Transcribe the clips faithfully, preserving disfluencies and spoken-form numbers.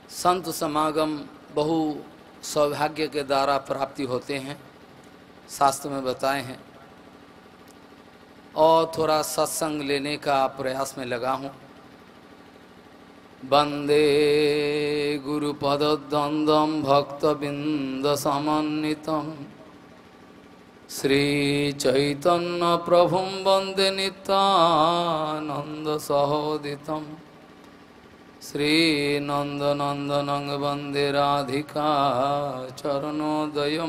संत समागम बहु सौभाग्य के द्वारा प्राप्ति होते हैं, शास्त्र में बताए हैं। और थोड़ा सत्संग लेने का प्रयास में लगा हूँ। वंदे गुरुपदद्वंद्वं भक्तबिंद समन्वितं श्री चैतन्य प्रभुं वंदे नित्यानंद सहोदितं श्री नंदनंदनं वंदे राधिका चरणोदयं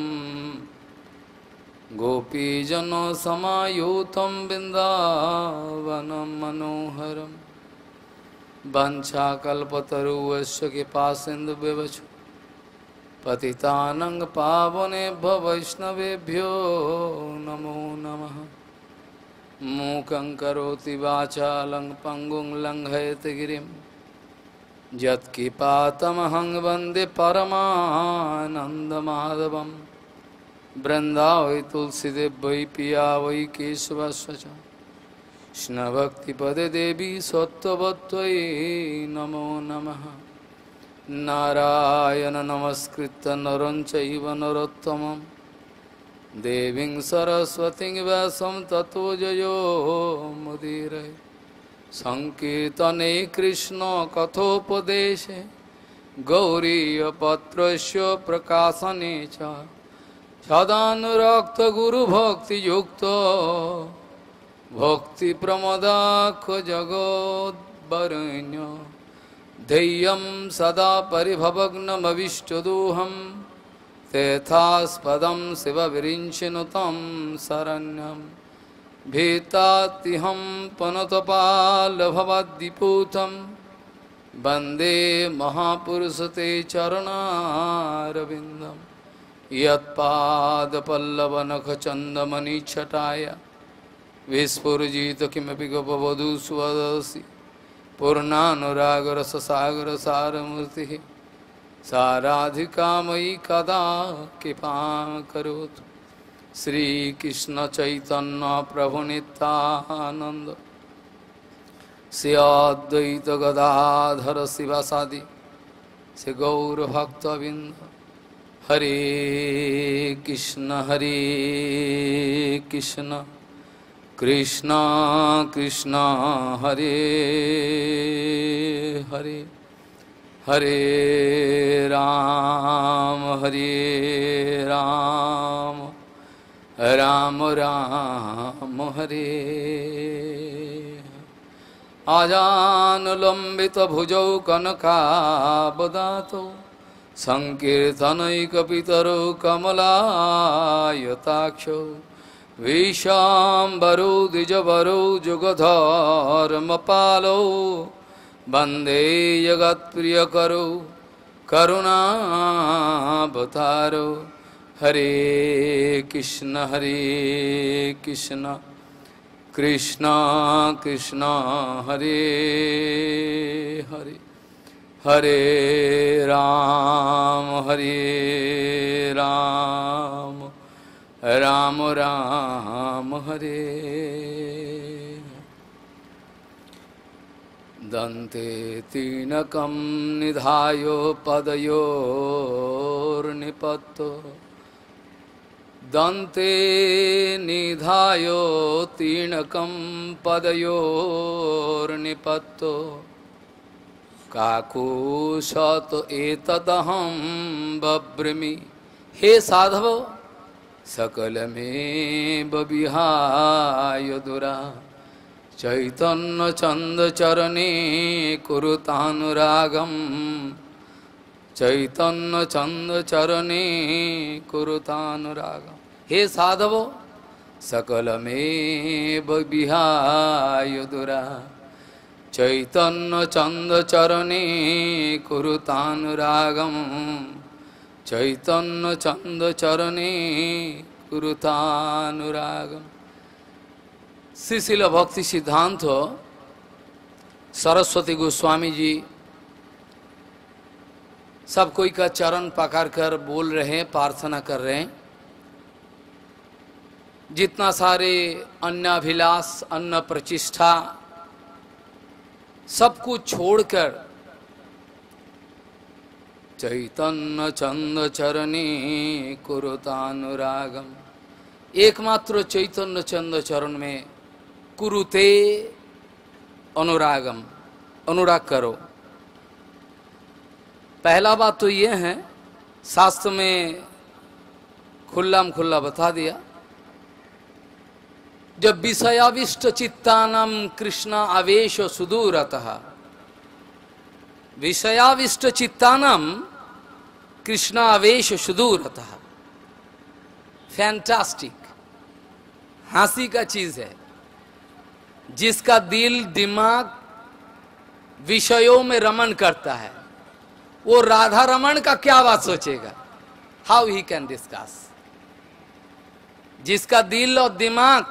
गोपीजन समायुतं बिंदावनं मनोहरं वंशाकल्पतरुश्च कृपासिन्धुभ्यश्च पतितानं पावनेभ्यो वैष्णवेभ्यो नमो नमः। मूकं करोति वाचालं पंगुं लंघयति गिरिं यत्कृपातमहं वन्दे परमानन्दमाधवं। वृंदावै तुलसीदेव वै पिया वै केशवस्य च कृष्णभक्तिपदे देवी सत्त्ववत्त्वयि नमो नमः। नारायण नमस्कृत्य नरं चैव नरोत्तमं देवीं सरस्वतीं व्यासं ततो जयो मुदीरये। संकीर्तने कृष्ण कथोपदेशे गौरीयपत्रस्य प्रकाशने च सदानुरक्त गुरुभक्तियुक्तो भक्ति प्रमदाख जगोद्वरेण्य ध्येयं सदा परिभवग्नमविष्टदोहं तेथास्पदं शिवविरिञ्चिनुतं शरण्यं भीतातिहं पनतपालभवद्दिपूतं वन्दे महापुरुषते चरणारविन्दम्। यत्पादपल्लवनखचन्दमणिच्छटाय विस्फुरजित किमपि गपवधू स्वदसि पूर्णानुरागरससागरसारमूर्तिः साराधिका मयि कदा कृपां करोतु। श्रीकृष्ण चैतन्य प्रभु नित्यानंद श्री अद्वैत गदाधर शिवासादि श्री गौरभक्तबिंद। हरे कृष्ण हरे कृष्ण कृष्ण कृष्ण हरे हरे हरे राम हरे राम राम राम हरे। आजानुलंबित भुजौ कनकावदातौ संकीर्तनैकपितरो कमलायताक्षौ विशाम्बरो द्विजवरो जुगधर्मपालो वन्दे जगत्प्रियकरो करुणावतारो। हरे कृष्ण हरे कृष्ण कृष्ण कृष्ण हरे हरे हरे राम हरे राम राम राम हरे। दन्ते तीनकं निधाय पदयोर्निपत्तो दन्ते निधाय तीनकं पदयोर्निपत्तो काकुशत एतदहं बभ्रमि। हे साधव सकलमेव विहाय दुरा चैतन्य चंद चरणे कुरुतानुरागम चैतन्य चंद चरणे कुरुतानुरागम। हे साधव सकलमेव विहाय दुरा चैतन्य चंद चरणे कुरुतानुरागम चैतन्य चंद चरणे कुरुतानुरागम। श्री शिल भक्ति सिद्धांत सरस्वती गोस्वामी जी सब कोई का चरण पकड़ कर बोल रहे हैं, प्रार्थना कर रहे हैं। जितना सारे अन्नाभिलाष अन्न प्रतिष्ठा सब कुछ छोड़कर चैतन्य चंद चरणी कुरुतानुरागम। एकमात्र चैतन्य चंद चरण में कुरुते अनुरागम, अनुराग करो। पहला बात तो ये है, शास्त्र में खुल्लाम खुल्ला बता दिया, जब विषयाविष्ट चित्तानम कृष्ण आवेश सुदूरतः, विषयाविष्ट चित्तानम कृष्ण आवेश सुदूरतः। फैंटास्टिक, हंसी का चीज है। जिसका दिल दिमाग विषयों में रमण करता है, वो राधा रमण का क्या बात सोचेगा? How he can discuss. जिसका दिल और दिमाग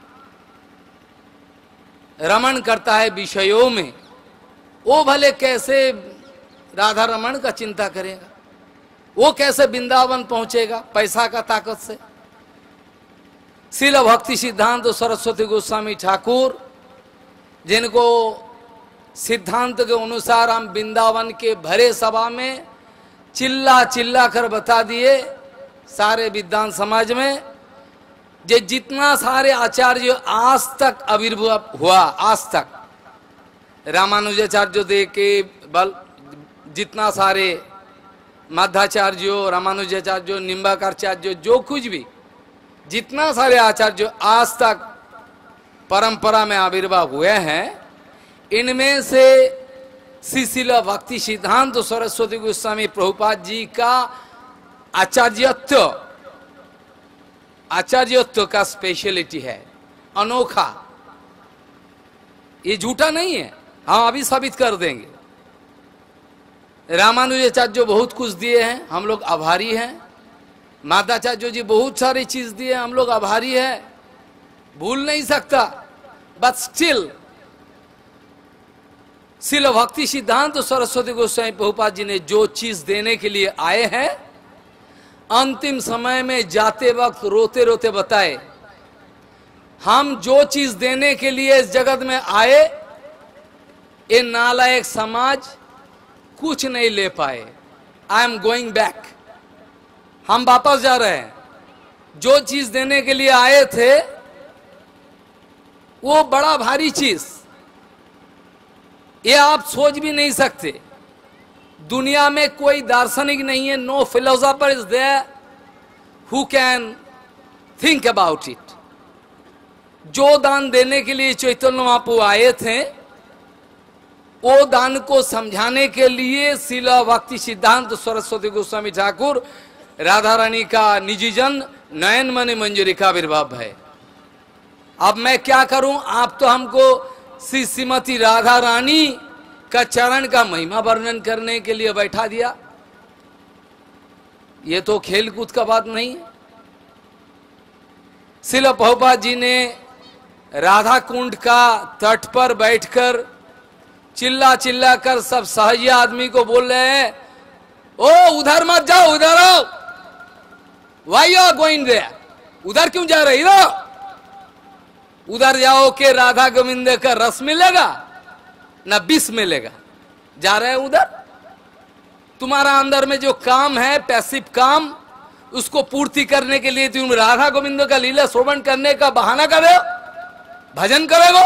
रमण करता है विषयों में, वो भले कैसे राधा रमण का चिंता करेगा? वो कैसे वृंदावन पहुंचेगा पैसा का ताकत से? श्रील भक्ति सिद्धांत सरस्वती गोस्वामी ठाकुर, जिनको सिद्धांत के अनुसार हम वृंदावन के भरे सभा में चिल्ला चिल्ला कर बता दिए सारे विद्वान समाज में, जे जितना सारे आचार्य आज तक आविर्भाव हुआ, आज तक रामानुजाचार्य दे के बल जितना सारे मध्वाचार्यों, रामानुजाचार्यों, निम्बाकारचार्यों, जो कुछ भी जितना सारे आचार्य आज तक परंपरा में आविर्भाव हुए हैं, इनमें से श्रील भक्ति सिद्धांत सरस्वती गोस्वामी प्रभुपाद जी का आचार्यत्व, आचार्यत्व का स्पेशलिटी है, अनोखा। ये झूठा नहीं है, हम अभी साबित कर देंगे। रामानुजाचार्य बहुत कुछ दिए हैं, हम लोग आभारी हैं। माधवाचार्य जी बहुत सारी चीज दिए, हम लोग आभारी हैं, भूल नहीं सकता। बट स्टिल श्रील भक्ति सिद्धांत सरस्वती गोस्वामी प्रभुपाद जी ने जो चीज देने के लिए आए हैं, अंतिम समय में जाते वक्त रोते रोते बताए, हम जो चीज देने के लिए इस जगत में आए, ये नालायक समाज कुछ नहीं ले पाए। आई एम गोइंग बैक, हम वापस जा रहे हैं। जो चीज देने के लिए आए थे वो बड़ा भारी चीज, ये आप सोच भी नहीं सकते। दुनिया में कोई दार्शनिक नहीं है, no philosopher is there who can think about it. जो दान देने के लिए चैतन्य महाप्रभु आए थे, वो दान को समझाने के लिए श्रील भक्ति सिद्धांत सरस्वती गोस्वामी ठाकुर राधा रानी का निजी जन नयन मणि मंजरी का आविर्भाव है। अब मैं क्या करूं? आप तो हमको श्री श्रीमती राधा रानी का चरण का महिमा वर्णन करने के लिए बैठा दिया। ये तो खेल कूद का बात नहीं है। श्रील प्रभुपाद जी ने राधा कुंड का तट पर बैठकर चिल्ला चिल्ला कर सब सहज आदमी को बोल रहे हैं, ओ उधर मत जाओ, उधर आओ। Why you are going there? उधर क्यों जा रहे हो? उधर जाओ के राधा गोविंद का रस मिलेगा ना विष मिलेगा। जा रहे हैं उधर? तुम्हारा अंदर में जो काम है, पैसिव काम, उसको पूर्ति करने के लिए तुम राधा गोविंद का लीला श्रवण करने का बहाना कर रहे हो, भजन करेगो।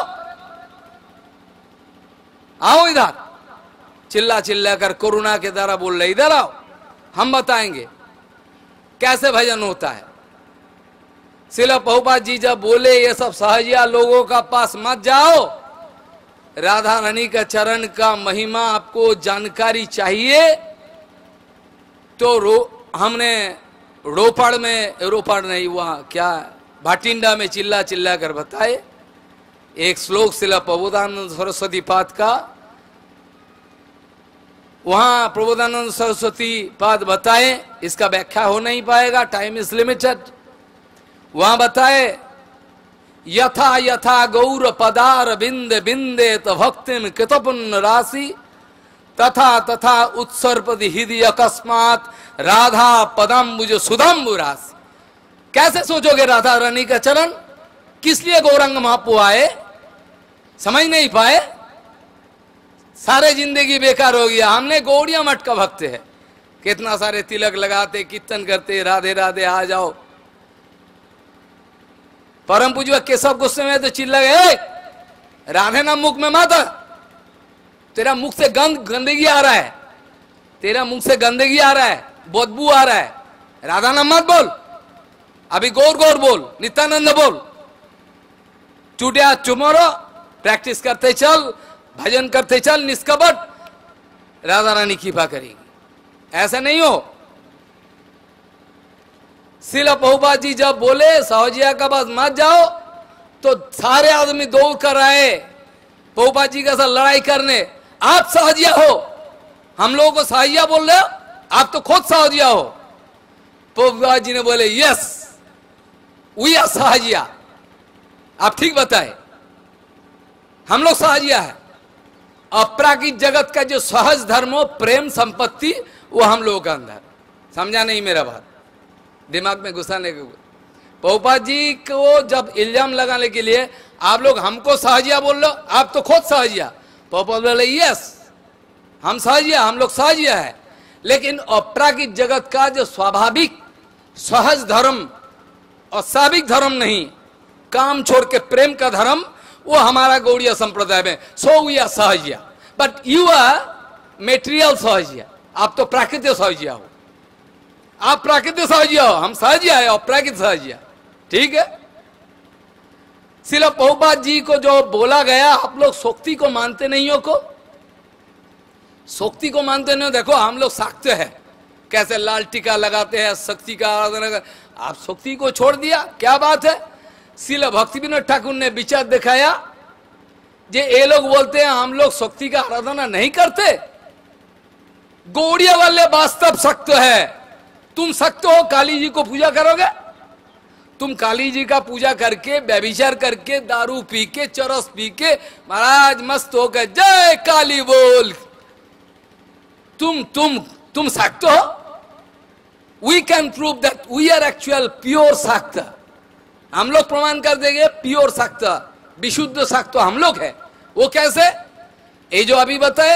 आओ इधर। चिल्ला चिल्ला कर करुणा के द्वारा बोल रहे, इधर आओ, हम बताएंगे कैसे भजन होता है। श्रील प्रभुपाद जी जब बोले ये सब सहजिया लोगों का पास मत जाओ, राधा रानी का चरण का महिमा आपको जानकारी चाहिए, तो रो हमने रोपड़ में, रोपड़ नहीं, वहां क्या भाटिंडा में चिल्ला चिल्ला कर बताए। एक श्लोक श्रील प्रबोधानंद सरस्वती पाद का, वहां प्रबोधानंद सरस्वती पाद बताए, इसका व्याख्या हो नहीं पाएगा, टाइम इज लिमिटेड। वहां बताए, यथा यथा गौर पदार बिंद बिंदे तो भक्तिम कृतपुण्य राशि, तथा तथा उत्सर्पति हृदय अकस्मात राधा पदम्बुज सुधम्बु राशि। कैसे सोचोगे राधा रानी का चरण? किस लिए गौरंग महाप्रभु आए? समझ नहीं पाए? सारे जिंदगी बेकार हो गया। हमने गौड़िया मठ का भक्त है, कितना सारे तिलक लगाते, कीर्तन करते, राधे राधे आ जाओ। परम पूज्य केशव गोस्वामी में तो चिल्ला गए, राधे नाम मुख में मत, तेरा मुख से गंद गंदगी आ रहा है, तेरा मुख से गंदगी आ रहा है, बदबू आ रहा है, राधा नाम मत बोल, अभी गौर गौर बोल, नित्यानंद बोल। टुडे आज टुमारो प्रैक्टिस करते चल, भजन करते चल, निष्कपट, राधा रानी कृपा करेगी। ऐसा नहीं हो। श्रील प्रभुपाद जी जब बोले सहजिया का पास मत जाओ, तो सारे आदमी दौड़ कर आए प्रभुपाद जी के साथ लड़ाई करने। आप सहजिया हो, हम लोगों को सहजिया बोल रहे हो, आप तो खुद सहजिया हो। प्रभुपाद जी ने बोले यस वी आर सहजिया। आप ठीक बताए, हम लोग सहजिया है। अपराकित जगत का जो सहज धर्म हो, प्रेम संपत्ति, वो हम लोगों का अंदर। समझा नहीं मेरा बात, दिमाग में घुसाने के। प्रभुपाद जी को जब इल्जाम लगाने के लिए आप लोग हमको सहजिया बोल लो, आप तो खुद सहजिया। प्रभुपाद बोले यस हम सहजिया, हम लोग सहजिया है, लेकिन अपराकित जगत का जो स्वाभाविक सहज धर्म और साविक धर्म नहीं, काम छोड़ के प्रेम का धर्म, वो हमारा गौड़िया संप्रदाय में। So we are Sahajiya, but you are material Sahajiya. आप तो प्राकृतिक सहजिया हो, आप प्राकृतिक सहजिया हो, हम सहजिया है और प्राकृतिक सहजिया। ठीक है। सिर्फ प्रभुपाद जी को जो बोला गया, आप लोग शक्ति को मानते नहीं हो, को शक्ति को मानते नहीं हो। देखो हम लोग साक्ष्य है, कैसे लाल टीका लगाते हैं, शक्ति का आराधना कर। आप शक्ति को छोड़ दिया, क्या बात है। श्रील भक्ति विनोद ठाकुर ने विचार दिखाया, जे ये लोग बोलते हैं हम लोग शक्ति का आराधना नहीं करते। गौड़िया वाले वास्तव सक्त है। तुम सक्त हो, काली जी को पूजा करोगे, तुम काली जी का पूजा करके, व्यभिचार करके, दारू पी के, चरस पी के, महाराज मस्त होकर जय काली बोल, तुम तुम तुम सक्त हो। We can prove that we are actual pure सक्त। हम लोग प्रमाण कर देंगे प्योर सक्त, विशुद्ध सक्त हम लोग है। वो कैसे? ये जो अभी बताए,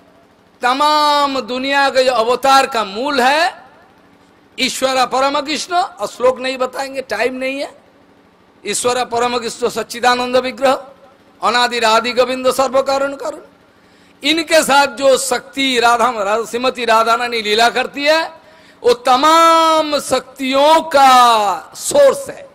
तमाम दुनिया का जो अवतार का मूल है ईश्वर परम कृष्ण, और श्लोक नहीं बताएंगे, टाइम नहीं है। ईश्वर परम कृष्ण सच्चिदानंद विग्रह, अनादि राधि गोविंद सर्व कारण कारण। इनके साथ जो शक्ति राधा, राधा श्रीमती राधा रानी लीला करती है, वो तमाम शक्तियों का सोर्स है,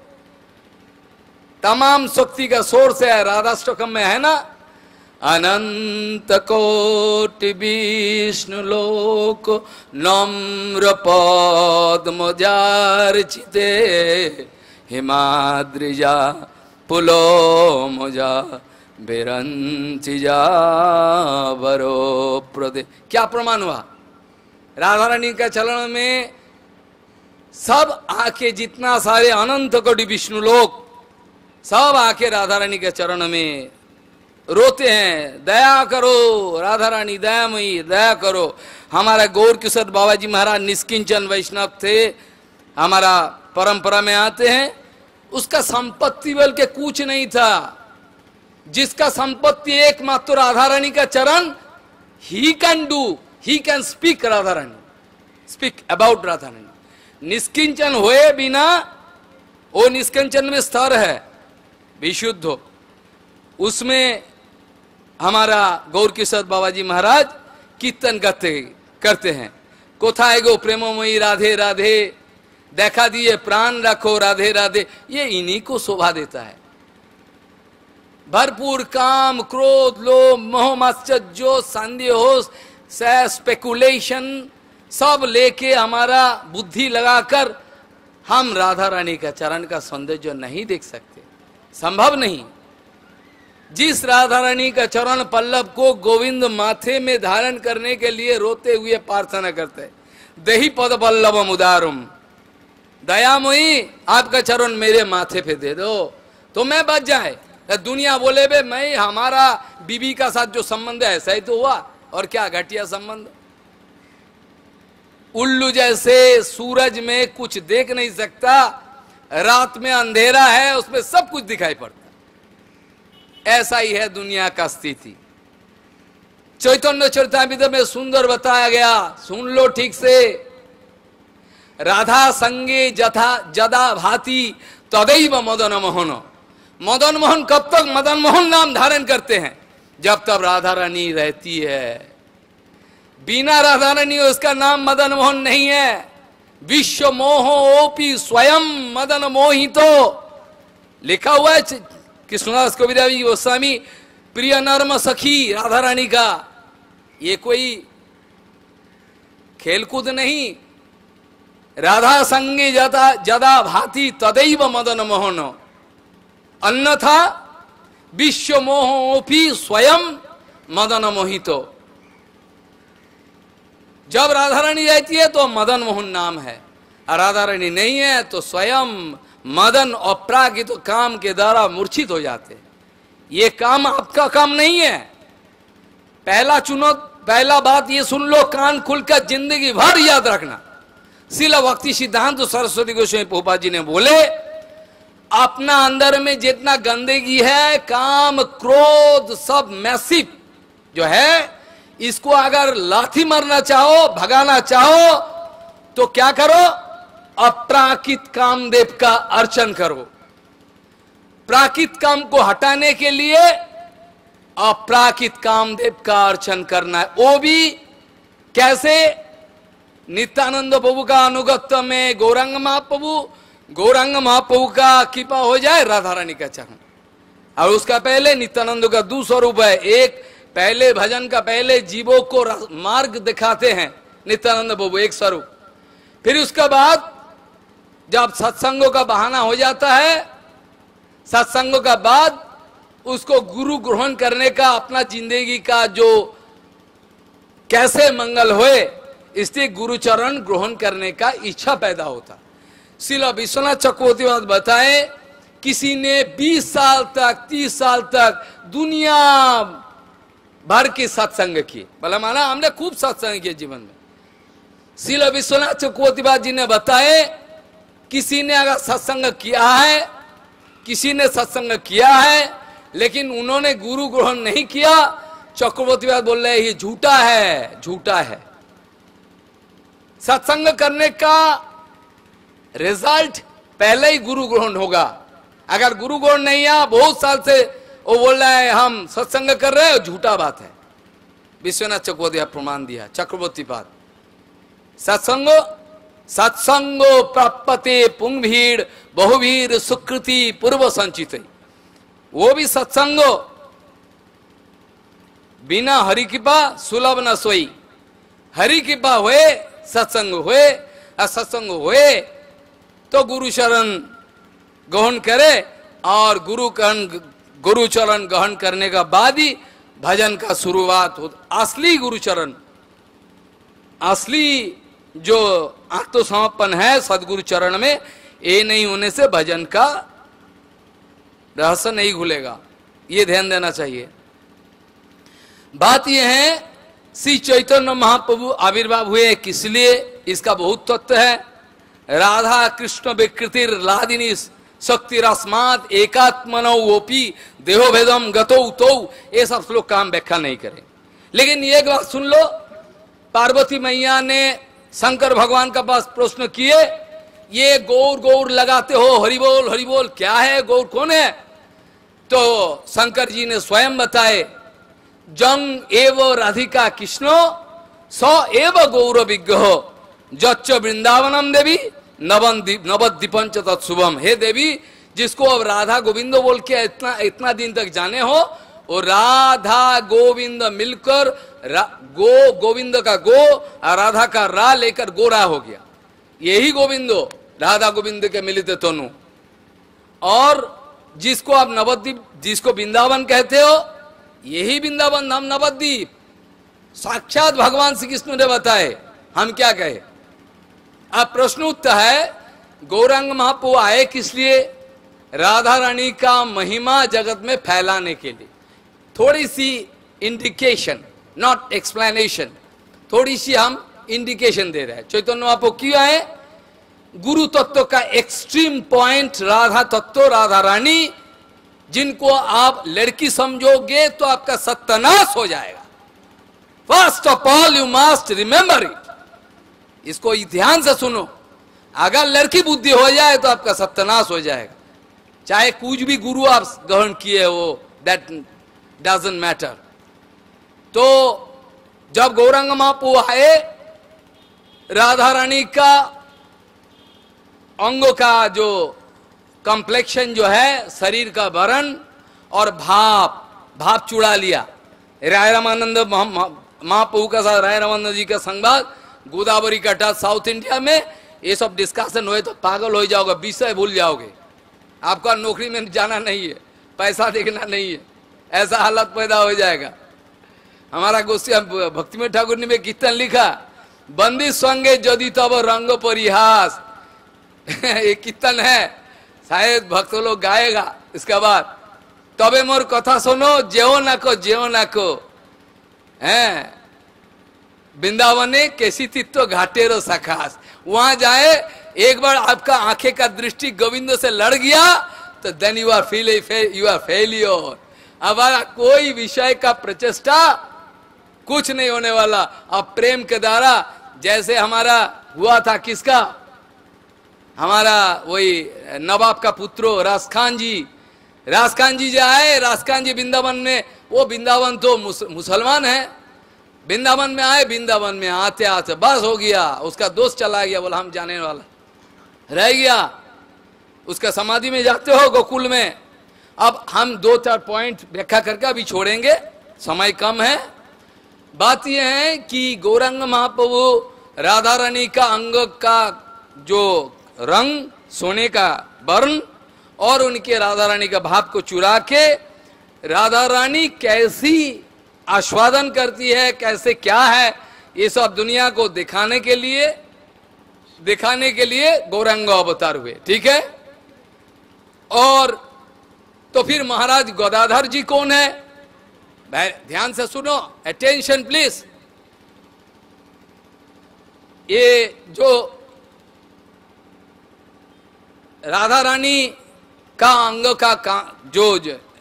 तमाम शक्ति का सोर्स है। राधाष्टकम में है ना, अनंत कोटि विष्णु लोक नम्र पद्म जार्चिते हिमाद्रिजा पुलो मुजा बिरंचिजा वरो प्रदे। क्या प्रमाण हुआ? राधा रानी का चरण में सब आके, जितना सारे अनंत कोटि विष्णु लोक सब आके राधा रानी के चरण में रोते हैं, दया करो राधा रानी, दयामयी दया करो। हमारा गौर किशोर बाबा जी महाराज निष्किंचन वैष्णव थे, हमारा परंपरा में आते हैं। उसका संपत्ति बल के कुछ नहीं था, जिसका संपत्ति एकमात्र राधा रानी का चरण। He can do, he can speak Radha Rani, speak about Radha Rani. निष्किंचन हुए बिना, वो निष्किंचन में स्तर है, विशुद्ध हो। उसमें हमारा गौर किशोर बाबा जी महाराज कीर्तन करते करते हैं, कोथाए गो प्रेमोमयी राधे राधे, देखा दिए प्राण रखो राधे राधे। ये इन्हीं को शोभा देता है। भरपूर काम, क्रोध, लोभ, मोह, मात्सर्य, जो संदेह हो, स्पेकुलेशन सब लेके हमारा बुद्धि लगाकर हम राधा रानी का चरण का सौंदर्य नहीं देख सकते, संभव नहीं। जिस राधा रानी का चरण पल्लव को गोविंद माथे में धारण करने के लिए रोते हुए प्रार्थना करते, दही पद पल्लवम उदारुम, दयामयी आपका चरण मेरे माथे पे दे दो तो मैं बच जाए। दुनिया बोले बे मैं, हमारा बीबी का साथ जो संबंध है ऐसा ही तो हुआ, और क्या घटिया संबंध। उल्लू जैसे सूरज में कुछ देख नहीं सकता, रात में अंधेरा है उसमें सब कुछ दिखाई पड़ता, ऐसा ही है दुनिया का स्थिति। चैतन्य चरितामृत में सुंदर बताया गया, सुन लो ठीक से। राधा संगे जथा जदा भाती तदैव मदन मोहन। मदन मोहन कब तक मदन मोहन नाम धारण करते हैं? जब तक राधा रानी रहती है। बिना राधा रानी उसका नाम मदन मोहन नहीं है। विश्व मोह ओपी स्वयं मदन मोहितो, लिखा हुआ है कृष्णदास कविराज गोस्वामी, प्रिय नर्म सखी राधा रानी का। ये कोई खेलकूद नहीं। राधा संगे जदा जदा भाती तदैव मदन मोहन, अन्यथा विश्व मोहोपी स्वयं मदन मोहितो। जब राधा रानी रहती है तो मदन मोहन नाम है, और राधा रानी नहीं है तो स्वयं मदन अपरागित तो काम के द्वारा मूर्छित हो जाते। ये काम आपका काम नहीं है। पहला चुनो, पहला बात ये सुन लो, कान खुलकर जिंदगी भर याद रखना। शिला भक्ति सिद्धांत सरस्वती गोस्वामी प्रभुपाद जी ने बोले, अपना अंदर में जितना गंदगी है, काम क्रोध सब मैसिव जो है, इसको अगर लाठी मारना चाहो, भगाना चाहो तो क्या करो? अप्राकृत कामदेव का अर्चन करो। प्राकृत काम को हटाने के लिए अप्राकृत कामदेव का अर्चन करना है। वो भी कैसे? नित्यानंद प्रभु का अनुगत्य में गौरांग महाप्रभु, गौरांग महाप्रभु का कृपा हो जाए, राधा रानी का चरण। और उसका पहले नित्यानंद का दो स्वरूप है। एक पहले भजन का पहले जीवों को मार्ग दिखाते हैं नित्यानंद प्रभु, एक स्वरूप। फिर उसके बाद जब सत्संगों का बहाना हो जाता है, सत्संगों का बाद उसको गुरु ग्रहण करने का, अपना जिंदगी का जो कैसे मंगल होए, इसलिए गुरु चरण ग्रहण करने का इच्छा पैदा होता। श्रील विश्वनाथ चक्रवर्ती बताए, किसी ने बीस साल तक तीस साल तक दुनिया भर के सत्संग किए, बोला माना हमने खूब सत्संग किए जीवन में। श्रील विश्वनाथ चक्रवर्ती जी ने बताए, किसी ने अगर सत्संग किया है, किसी ने सत्संग किया है लेकिन उन्होंने गुरु ग्रहण नहीं किया, चक्रवर्ती बोल रहे ये झूठा है, झूठा है। सत्संग करने का रिजल्ट पहले ही गुरु ग्रहण होगा। अगर गुरु ग्रहण नहीं आया, बहुत साल से वो बोल रहा है हम सत्संग कर रहे हैं, झूठा बात है। विश्वनाथ चक्रवर्ती प्रमाण दिया, चक्रवर्ती पाद। सत्संगो सत्संगो प्राप्यते पुंगभीड़ बहुभीर सुकृति पूर्व संचित। वो भी सत्संगो, बिना हरि कृपा सुलभ न सोई। हरि कृपा हुए सत्संग हुए, और सत्संग हुए तो गुरु शरण ग्रहण करे, और गुरु गुरु चरण ग्रहण करने का बाद ही भजन का शुरुआत हो। असली गुरु चरण, असली जो आत्मसमर्पण है सदगुरु चरण में, ये नहीं होने से भजन का रहस्य नहीं खुलेगा। ये ध्यान देना चाहिए। बात यह है, श्री चैतन्य महाप्रभु आविर्भाव हुए किस लिए, इसका बहुत तत्व है। राधा कृष्ण विकृतिर लादिनी शक्ति रस्मात एकात्मनो वोपी देहो भेदम गतो तो, ये सब लोग काम व्याख्या नहीं करें। लेकिन ये बात सुन लो, पार्वती मैया ने शंकर भगवान का पास प्रश्न किए, ये गौर गौर लगाते हो, हरि बोल हरि बोल, क्या है गौर, कौन है? तो शंकर जी ने स्वयं बताए, जंग एव राधिका कृष्णो स एव गौर विग्रह जच्च वृंदावनम देवी नवद्वीपंच तत्शुभम। हे देवी, जिसको अब राधा गोविंद बोल के इतना इतना दिन तक जाने हो, और राधा गोविंद मिलकर गो गोविंद का गो और राधा का रा लेकर गोरा हो गया। यही गोविंदो राधा गोविंद के मिलित तनु। और जिसको आप नवद्वीप, जिसको वृंदावन कहते हो, यही वृंदावन नाम नवद्वीप। साक्षात भगवान श्री कृष्ण ने बताए, हम क्या कहे। अब प्रश्न उत्तर है, गौरांग महाप्रभु आए किस लिए? राधा रानी का महिमा जगत में फैलाने के लिए। थोड़ी सी इंडिकेशन, नॉट एक्सप्लेनेशन, थोड़ी सी हम इंडिकेशन दे रहे हैं। चैतन्य महाप्रभु क्यों आए? गुरु तत्व का एक्सट्रीम पॉइंट राधा तत्व, राधा रानी, जिनको आप लड़की समझोगे तो आपका सत्यानाश हो जाएगा। First of all you must remember it. इसको ध्यान से सुनो। अगर लड़की बुद्धि हो जाए तो आपका सत्यानाश हो जाएगा। चाहे कुछ भी गुरु आप ग्रहण किए हो, दैट डजंट मैटर। तो जब गौरांग महाप्रभु आए, राधा रानी का अंगों का जो कॉम्प्लेक्शन जो है, शरीर का वर्ण और भाप भाप चुड़ा लिया। राय रामानंद महाप्रभु का साथ राय रामानंद जी का संवाद गोदावरी का तट साउथ इंडिया में, ये सब डिस्कशन हुए तो पागल हो जाओगे, विषय भूल जाओगे। आपका नौकरी में जाना नहीं है, पैसा देखना नहीं है, ऐसा हालत पैदा हो जाएगा। हमारा गोस्ती भक्तिमय ठाकुर ने में कीर्तन लिखा, बंदी संगे यदि तब रंग परिहास। ये कीर्तन है, शायद भक्त लोग गाएगा इसके बाद। तबे मोर कथा सुनो, जेओ ना को जेओ ना को हैं वृंदावने कैसी तित्व घाटेरो सखास। वहां जाए, एक बार आपका आंखें का दृष्टि गोविंद से लड़ गया तो then you are feel you are failure. हमारा कोई विषय का प्रचेष्टा कुछ नहीं होने वाला। अब प्रेम के द्वारा जैसे हमारा हुआ था, किसका, हमारा वही नवाब का पुत्रो राजखान जी। राजखान जी जो आए, राजखान जी वृंदावन में, वो वृंदावन तो मुस, मुसलमान है, वृंदावन में आए, वृंदावन में आते आते बस हो गया, उसका दोस्त चला गया, बोला हम जाने वाला रह गया। उसका समाधि में जाते हो गोकुल में। अब हम दो चार पॉइंट व्याख्या करके अभी छोड़ेंगे, समय कम है। बात यह है कि गौरांग महाप्रभु राधा रानी का अंग का जो रंग, सोने का वर्ण और उनके राधा रानी का भाव को चुरा के राधा रानी कैसी आस्वादन करती है, कैसे क्या है, ये सब दुनिया को दिखाने के लिए दिखाने के लिए गौरांग अवतार हुए। ठीक है। और तो फिर महाराज गदाधर जी कौन है? ध्यान से सुनो, अटेंशन प्लीज। ये जो राधा रानी का अंग का, का जो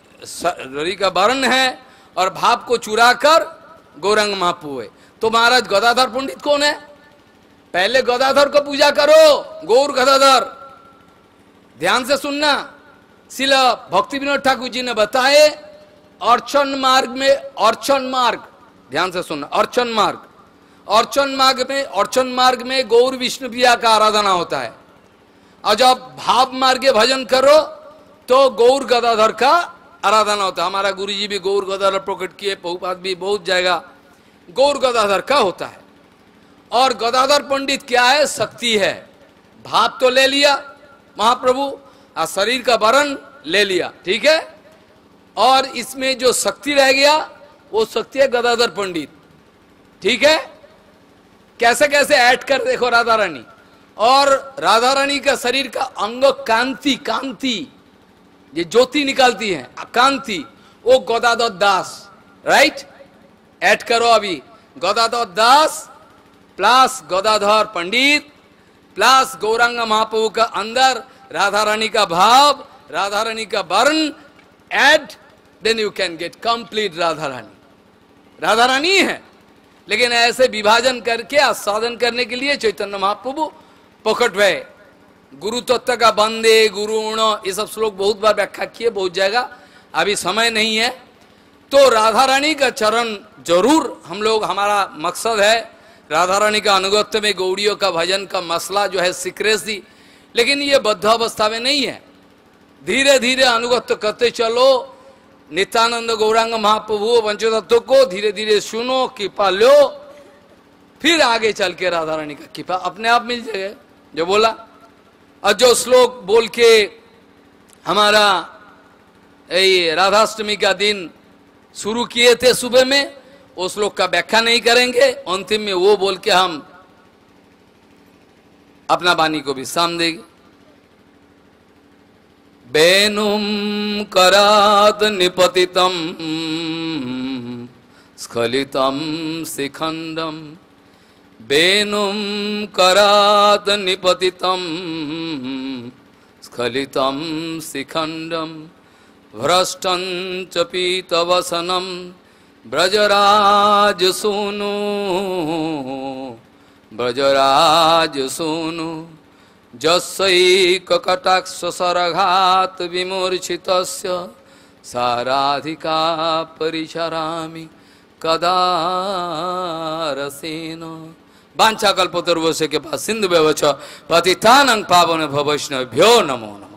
शरीर का वर्ण है और भाव को चुरा कर गौरांग महाप्रभु हुए। तो महाराज गदाधर पंडित कौन है? पहले गदाधर को पूजा करो, गौर गदाधर। ध्यान से सुनना, शिला भक्ति विनोद ठाकुर जी ने बताए अर्चन मार्ग में, अर्चन मार्ग, ध्यान से सुनना, अर्चन मार्ग, अर्चन मार्ग में, अर्चन मार्ग में गौर विष्णु प्रिया का आराधना होता है। और जब भाव मार्ग के भजन करो तो गौर गदाधर का आराधना होता है। हमारा गुरु जी भी गौर गदाधर प्रकट किए, बहुपात भी बहुत जाएगा, गौर गदाधर का होता है। और गदाधर पंडित क्या है? शक्ति है। भाव तो ले लिया महाप्रभु और शरीर का वर्ण ले लिया, ठीक है। और इसमें जो शक्ति रह गया वो शक्ति है गदाधर पंडित, ठीक है। कैसे कैसे ऐड कर देखो राधा रानी। और राधा रानी का शरीर का अंग कांति, कांति ये ज्योति निकालती है, कांति, वो गदाधर दास, राइट। ऐड करो अभी, गदाधर दास प्लस गदाधर पंडित प्लस गौरांग महाप्रभु का अंदर राधा रानी का भाव, राधा रानी का वर्ण, add, then you can get complete Radha Rani. Radha Rani है, लेकिन ऐसे विभाजन करके आस्वादन करने के लिए चैतन्य महाप्रभु प्रकट हुए। गुरु तत्व का बंदे गुरुण, ये सब श्लोक बहुत बार व्याख्या किए, बहुत जगह, अभी समय नहीं है। तो राधा रानी का चरण जरूर हम लोग, हमारा मकसद है राधा रानी का अनुगत्य में गौड़ियों का भजन का मसला जो है सीक्रेसी, लेकिन ये बद्ध अवस्था में नहीं है। धीरे धीरे अनुगत्य करते चलो, नित्यानंद गौरांग महाप्रभु पंचतत्व को धीरे धीरे सुनो, कृपा लो, फिर आगे चल के राधा रानी का कृपा अपने आप मिल जाएगा। जो बोला और जो श्लोक बोल के हमारा ये राधाष्टमी का दिन शुरू किए थे सुबह में, उस श्लोक का व्याख्या नहीं करेंगे, अंतिम में वो बोल के हम अपना वाणी को विश्राम देंगे। बेनुम करात निपतितम स्खलितम शिखंडम, बेनुम करात निपतितम स्खलितम शिखंडम, भ्रष्टं च पीतवसनम ब्रजराज सोनु ब्रजराज सोनु जस्यैक कटाक्ष सरघात विमूर्छितस्य साराधिका परिचरामि कदा रसेन। वाञ्छाकल्पतरुभ्यश्च कृपा सिन्धुभ्यश्च पतितानां पावनेभ्यो वैष्णवेभ्यो नमो नमः।